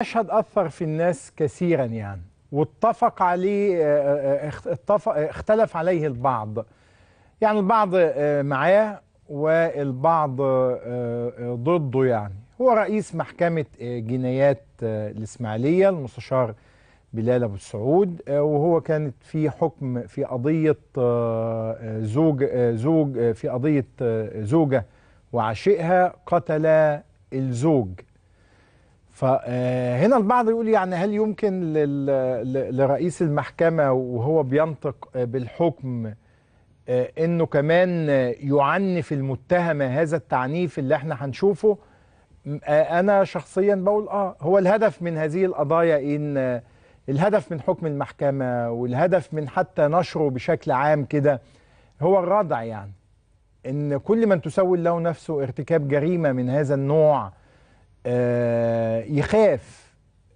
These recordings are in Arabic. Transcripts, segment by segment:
مشهد أثر في الناس كثيرا يعني، واتفق عليه اختلف عليه البعض. يعني البعض معاه والبعض ضده. يعني هو رئيس محكمة جنايات الإسماعيلية المستشار بلال أبو السعود، وهو كانت في حكم في قضية في قضية زوجة وعشيقها قتل الزوج. فهنا البعض يقول يعني هل يمكن لرئيس المحكمة وهو بينطق بالحكم انه كمان يعنف المتهمة هذا التعنيف اللي احنا هنشوفه؟ انا شخصيا بقول هو الهدف من هذه القضايا ان الهدف من حكم المحكمة والهدف من حتى نشره بشكل عام كده هو الردع، يعني ان كل من تسول له نفسه ارتكاب جريمة من هذا النوع يخاف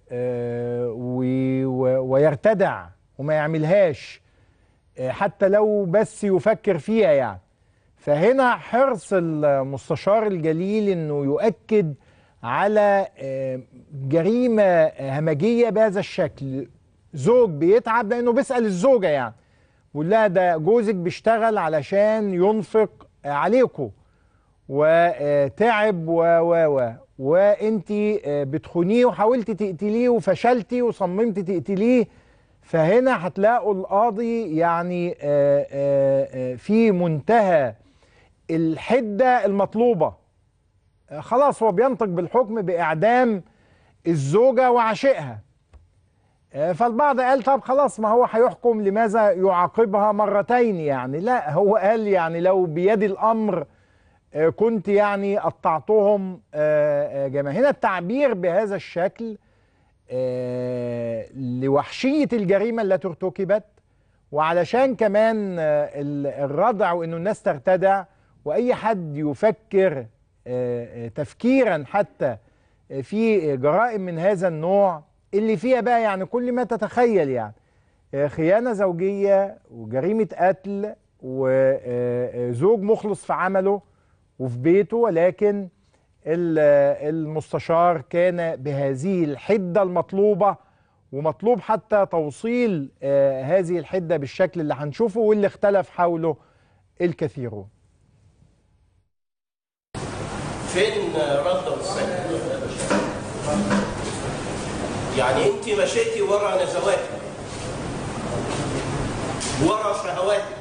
ويرتدع وما يعملهاش حتى لو بس يفكر فيها يعني. فهنا حرص المستشار الجليل انه يؤكد على جريمة همجية بهذا الشكل. زوج بيتعب لانه بيسأل الزوجة، يعني بيقول لها ده جوزك بيشتغل علشان ينفق عليكم وتعب وانتي بتخونيه وحاولتي تقتليه وفشلتي وصممتي تقتليه. فهنا هتلاقوا القاضي يعني في منتهى الحدة المطلوبة. خلاص هو بينطق بالحكم بإعدام الزوجة وعشيقها. فالبعض قال طب خلاص ما هو هيحكم لماذا يعاقبها مرتين؟ يعني لا، هو قال يعني لو بيد الأمر كنت يعني قطعتهم جميعا. هنا التعبير بهذا الشكل لوحشية الجريمة التي ارتكبت، وعلشان كمان الردع وانه الناس ترتدع واي حد يفكر تفكيرا حتى في جرائم من هذا النوع اللي فيها بقى يعني كل ما تتخيل، يعني خيانة زوجية وجريمة قتل وزوج مخلص في عمله وفي بيته، ولكن المستشار كان بهذه الحدة المطلوبة، ومطلوب حتى توصيل هذه الحدة بالشكل اللي هنشوفه واللي اختلف حوله الكثيرون. فين رد السيد؟ يعني انت مشيتي ورا نزواتك ورا شهواتك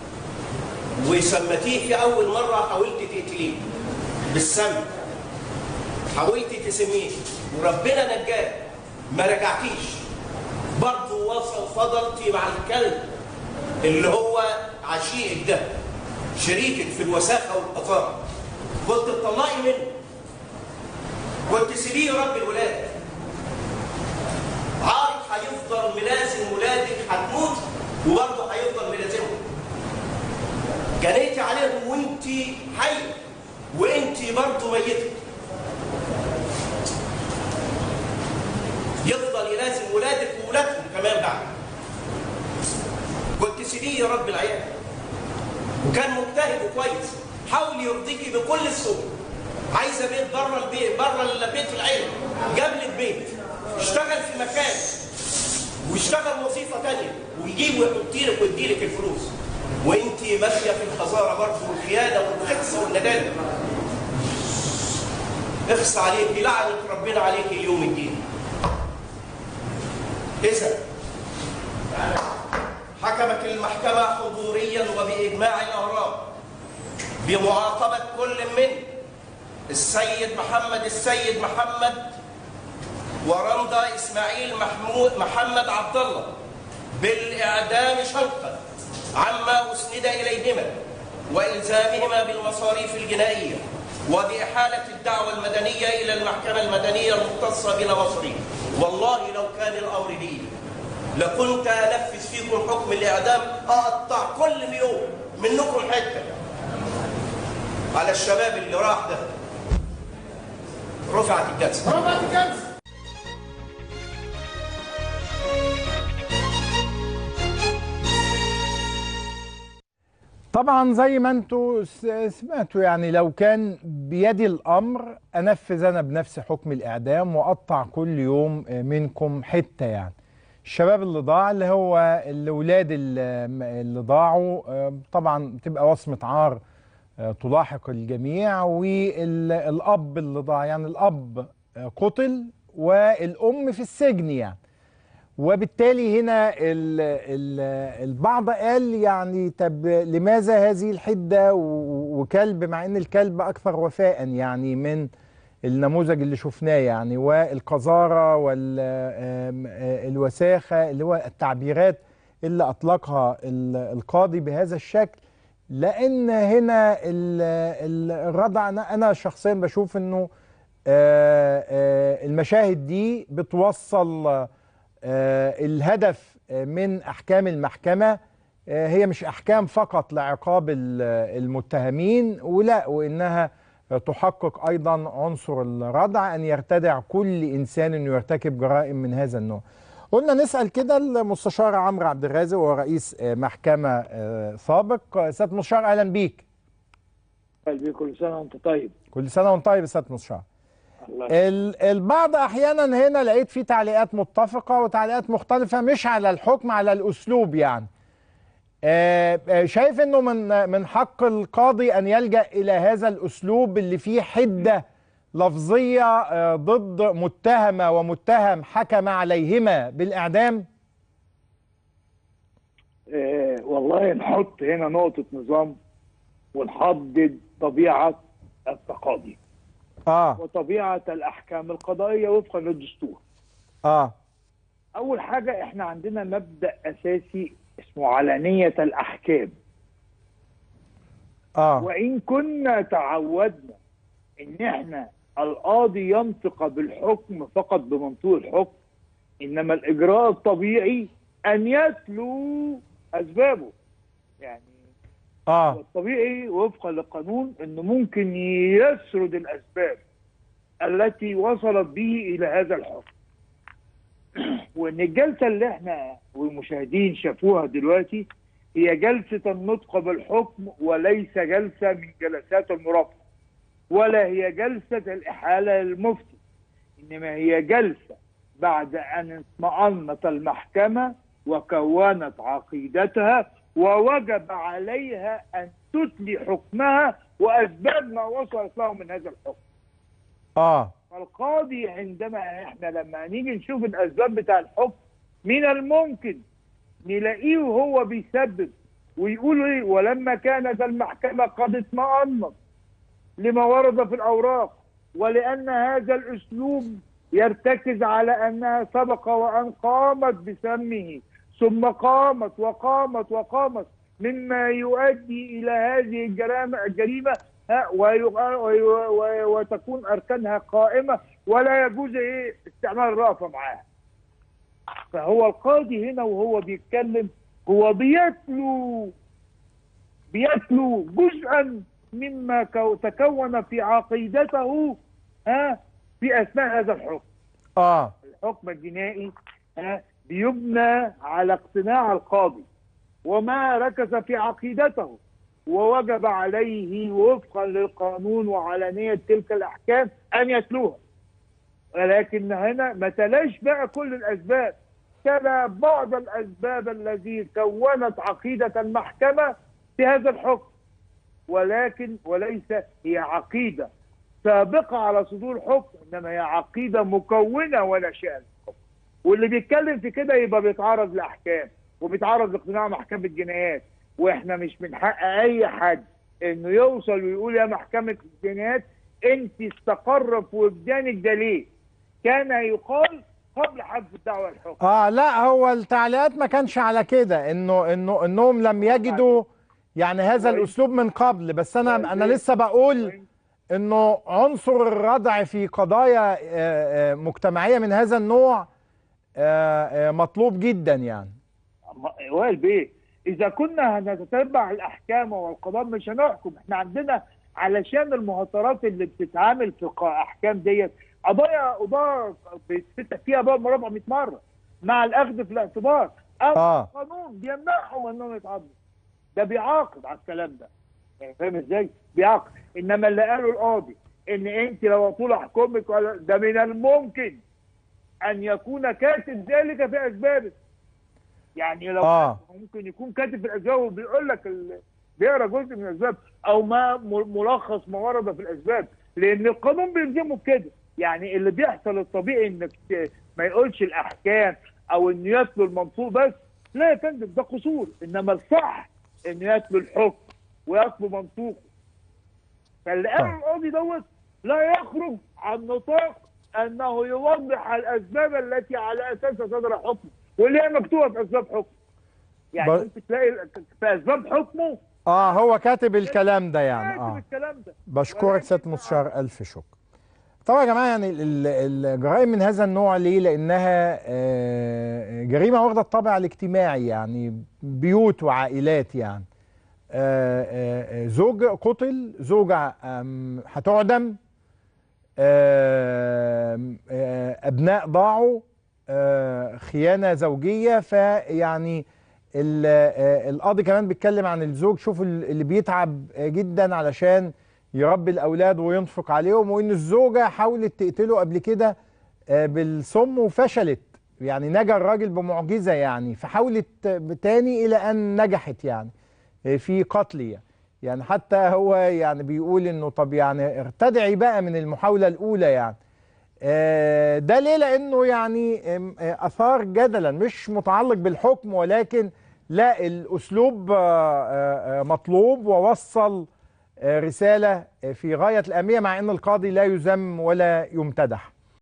وسمتيه في اول مره، حاولتي تقتليه بالسم، حاولتي تسميه وربنا نجاك، ما رجعتيش برضه، فضلتي مع الكلب اللي هو عشيقك ده، شريكك في الوساخه والقذاره، كنت تطلقي منه، كنت تسيبيه رب الولاد، عارف هيفضل ملازم ولادك، هتموت وبرضه هيفضل ملازمهم، جنيتي عليهم وانت حيه وانت برضه ميته، يفضل يلازم ولادك وولادهم كمان بعد، كنت سيبيه يا رب العيال، وكان مجتهد وكويس، حاول يرضيكي بكل السبل، عايزه بيت بره البيت، بره البيت العيله، جاب لك بيت، اشتغل في مكان واشتغل وظيفه ثانيه ويجيب ويحط لك ويدي لك الفلوس، وانت ماشيه في الخساره برضه والخيانه والخس والندالة. اخص عليكي، لعنه ربنا عليكي يوم الدين. إذا حكمت المحكمة حضوريا وبإجماع الأعراب بمعاقبة كل من السيد محمد ورمضة إسماعيل محمد عبد الله بالإعدام شنقا عما أسند إليهما وإلزامهما بالمصاريف الجنائية، وبإحالة الدعوى المدنية إلى المحكمة المدنية المختصة بنا مصري. والله لو كان الأمر بي لكنت أنفذ فيكم حكم الإعدام، أقطع كل يوم منكم حتة على الشباب اللي راح ده. رفعت الجلسة. طبعا زي ما انتوا سمعتوا، يعني لو كان بيدي الامر انفذ انا بنفسي حكم الاعدام واقطع كل يوم منكم حته. يعني الشباب اللي ضاع، اللي هو الاولاد اللي ضاعوا، طبعا بتبقى وصمه عار تلاحق الجميع. والاب اللي ضاع، يعني الاب قتل والام في السجن يعني. وبالتالي هنا البعض قال يعني طب لماذا هذه الحدة وكلب، مع ان الكلب اكثر وفاء يعني من النموذج اللي شفناه يعني، والقذارة والوساخة اللي هو التعبيرات اللي اطلقها القاضي بهذا الشكل. لان هنا الردع، انا شخصيا بشوف انه المشاهد دي بتوصل الهدف من أحكام المحكمة. هي مش أحكام فقط لعقاب المتهمين، وإنها تحقق أيضا عنصر الردع، أن يرتدع كل إنسان أنه يرتكب جرائم من هذا النوع. قلنا نسأل كده المستشار عمرو عبد الرازق، وهو رئيس محكمة سابق. سيادة المستشار أهلا بيك. كل سنة وأنت طيب. كل سنة وأنت طيب يا سيادة المستشار. البعض احيانا هنا لقيت فيه تعليقات متفقه وتعليقات مختلفه، مش على الحكم، على الاسلوب يعني. شايف انه من حق القاضي ان يلجأ الى هذا الاسلوب اللي فيه حده لفظيه ضد متهمه ومتهم حكم عليهما بالاعدام؟ والله نحط هنا نقطه نظام ونحدد طبيعه التقاضي وطبيعة الأحكام القضائية وفقا للدستور. أول حاجة إحنا عندنا مبدأ أساسي اسمه علانية الأحكام. وإن كنا تعودنا إن إحنا القاضي ينطق بالحكم فقط بمنطوق الحكم، إنما الإجراء الطبيعي أن يتلو أسبابه. يعني الطبيعي وفقا للقانون انه ممكن يسرد الاسباب التي وصلت به الى هذا الحكم. وان الجلسه اللي احنا والمشاهدين شافوها دلوقتي هي جلسه النطق بالحكم، وليس جلسه من جلسات المرافعه، ولا هي جلسه الاحاله للمفتي، انما هي جلسه بعد ان اطمأنت المحكمه وكونت عقيدتها ووجب عليها أن تتلي حكمها وأسباب ما وصلت له من هذا الحكم. فالقاضي لما نيجي نشوف الأسباب بتاع الحكم، من الممكن نلاقيه وهو بيسبب ويقول إيه: ولما كانت المحكمة قد اطمأنت لما ورد في الأوراق، ولأن هذا الأسلوب يرتكز على أنها سبق وأن قامت بسمه ثم قامت وقامت وقامت، مما يؤدي إلى هذه الجريمة وتكون أركانها قائمة ولا يجوز استعمال الرأفة معاها. فهو القاضي هنا وهو بيتكلم هو بيتلو جزءا مما تكون في عقيدته في أثناء هذا الحكم. الحكم الجنائي بيبنى على اقتناع القاضي وما ركز في عقيدته، ووجب عليه وفقا للقانون وعلانية تلك الأحكام أن يتلوها. ولكن هنا ما تلاش بقى كل الأسباب، تلا بعض الأسباب التي كونت عقيدة المحكمة في هذا الحكم، وليس هي عقيدة سابقة على صدور حكم، إنما هي عقيدة مكونة ولا شأن. واللي بيتكلم في كده يبقى بيتعرض لاحكام وبيتعرض لاقتناع محكمه الجنايات، واحنا مش من حق اي حد انه يوصل ويقول يا محكمه الجنايات انت استقر في وجدانك ده ليه؟ كان يقال قبل حدث الدعوه الحكم. لا، هو التعليقات ما كانش على كده، انهم لم يجدوا يعني هذا الاسلوب من قبل. بس انا لسه بقول انه عنصر الردع في قضايا مجتمعيه من هذا النوع مطلوب جدا يعني. وائل بيه، اذا كنا هنتتبع الاحكام والقضاء مش هنحكم. احنا عندنا علشان المهاترات اللي بتتعامل في احكام ديت قضايا بيتفتح فيها باب مربع 100 مره مع الاخذ في الاعتبار. القانون بيمنعهم انهم يتعاضدوا. ده بيعاقب على الكلام ده، يعني فاهم ازاي؟ بيعاقب. انما اللي قاله القاضي ان انت لو طول احكمك ولا ده من الممكن ان يكون كاتب ذلك في اسبابه. يعني لو ممكن يكون كاتب في الاسباب وبيقول لك بيقرا جزء من الاسباب او ما ملخص ما ورد في الاسباب، لان القانون بيلزمه بكده. يعني اللي بيحصل الطبيعي انك ما يقولش الاحكام او انه يتلو المنصوص بس، لا يا فندم ده قصور. انما الصح انه يتلو الحكم ويتلو منطوقه. فاللي قاله القاضي دوت لا يخرج عن نطاق انه يوضح الاسباب التي على اساسها صدر حكمه، واللي هي مكتوبه في اسباب حكمه. يعني ممكن تلاقي في اسباب حكمه هو كاتب الكلام ده يعني. كاتب الكلام ده. بشكرك سيادة المستشار، الف شكر. طبعا يا جماعه يعني الجرائم من هذا النوع ليه؟ لانها جريمه واخده الطابع الاجتماعي، يعني بيوت وعائلات. يعني زوج قتل، زوجة هتعدم، أبناء ضاعوا، خيانة زوجية. فيعني القاضي كمان بيتكلم عن الزوج، شوفوا اللي بيتعب جدا علشان يربي الأولاد وينفق عليهم، وإن الزوجة حاولت تقتله قبل كده بالسم وفشلت. يعني نجا الراجل بمعجزة يعني، فحاولت تاني إلى أن نجحت يعني في قتلي. يعني حتى هو يعني بيقول انه طب يعني ارتدعي بقى من المحاولة الاولى يعني. ده ليه؟ لانه يعني اثار جدلا مش متعلق بالحكم، ولكن لا، الاسلوب مطلوب ووصل رسالة في غاية الأهمية، مع ان القاضي لا يذم ولا يمتدح.